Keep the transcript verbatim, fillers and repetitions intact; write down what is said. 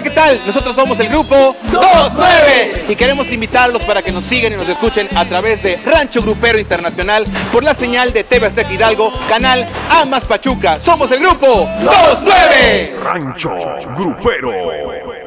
¿qué tal? Nosotros somos el grupo dos nueve y queremos invitarlos para que nos sigan y nos escuchen a través de Rancho Grupero Internacional por la señal de T V Azteca Hidalgo, canal Amas Pachuca. Somos el grupo dos nueve. Rancho Grupero.